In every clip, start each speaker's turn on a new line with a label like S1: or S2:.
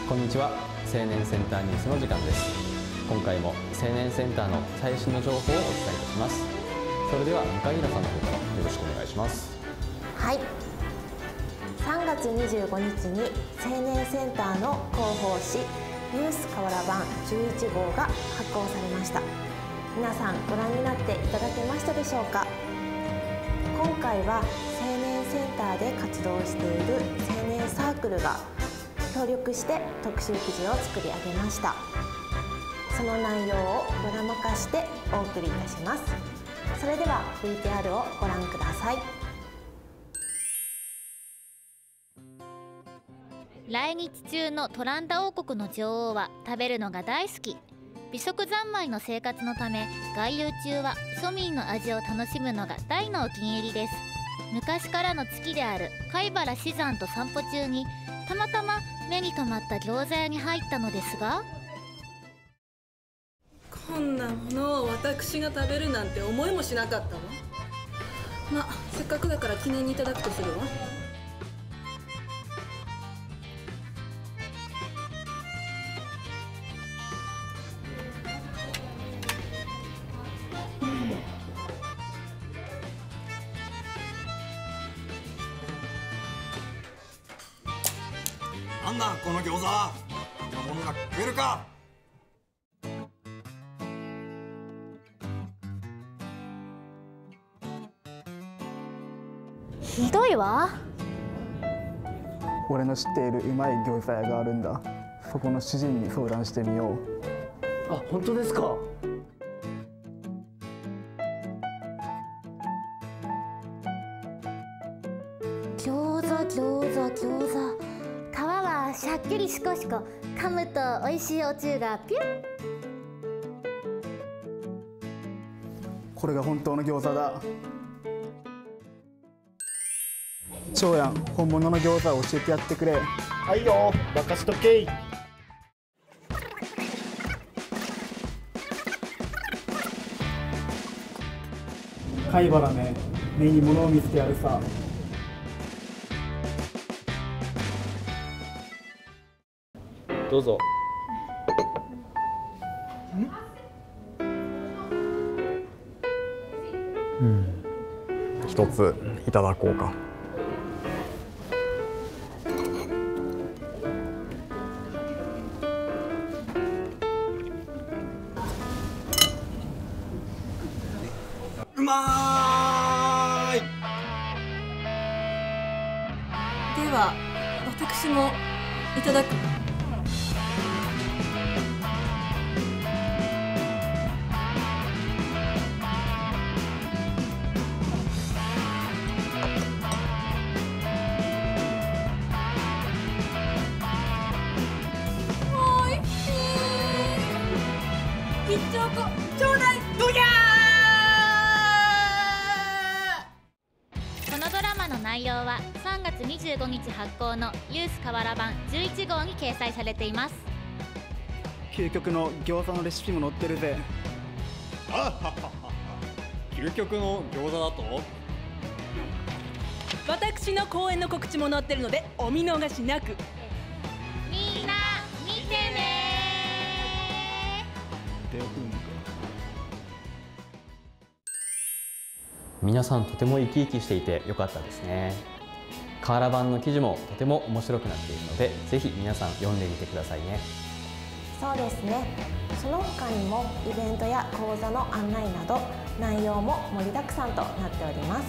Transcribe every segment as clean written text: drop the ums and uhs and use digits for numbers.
S1: こんにちは。青年センターニュースの時間です。今回も青年センターの最新の情報をお伝えいたします。それでは向井さんの方からよろしくお願いします。
S2: はい、3月25日に青年センターの広報誌ユース河原版11号が発行されました。皆さんご覧になっていただけましたでしょうか。今回は青年センターで活動している青年サークルが協力して特集記事を作り上げました。その内容をドラマ化してお送りいたします。それでは VTR をご覧ください。
S3: 来日中のトランダ王国の女王は食べるのが大好き。美食三昧の生活のため外遊中は庶民の味を楽しむのが大のお気に入りです。昔からの月である貝原死山と散歩中にたまたま目に留まった餃子屋に入ったのですが、
S4: こんなものを私が食べるなんて思いもしなかったわ。まあせっかくだから記念にいただくとするわ。
S5: なんだこの餃子、こんなものが食えるか。
S3: ひどいわ。
S6: 俺の知っているうまい餃子屋があるんだ。そこの主人に相談してみよう。
S7: あ、本当ですか。
S3: 餃子皮はしゃっきりしこしこ、噛むと美味しいおつゆがピュッ。
S6: これが本当の餃子だ。長やん、本物の餃子を教えてやってくれ。
S7: はいよ、任せとけい。
S6: 貝原め、目に物を見せてやるさ。
S1: どうぞ。
S5: 一ついただこうか。うまーい。
S4: では私もいただく。一丁子ちょうだい。どぎゃ
S3: ー。このドラマの内容は3月25日発行のユース河原版11号に掲載されています。
S6: 究極の餃子のレシピも載ってるぜ。
S8: あははは。究極の餃子だと。
S4: 私の公演の告知も載ってるのでお見逃しなく。
S3: みんな見てね。
S1: 皆さんとても生き生きしていてよかったですね。河原版の記事もとても面白くなっているので、ぜひ皆さん読んでみてくださいね。
S2: そうですね。その他にもイベントや講座の案内など内容も盛りだくさんとなっております。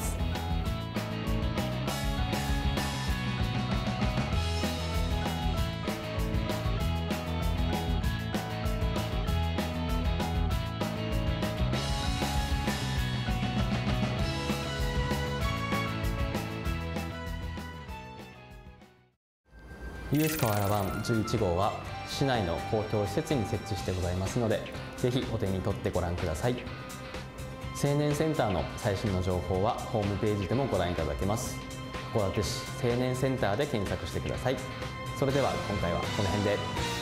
S1: ユース河原版11号は市内の公共施設に設置してございますので、ぜひお手に取ってご覧ください。青年センターの最新の情報はホームページでもご覧いただけます。函館市青年センターで検索してください。それでは今回はこの辺で。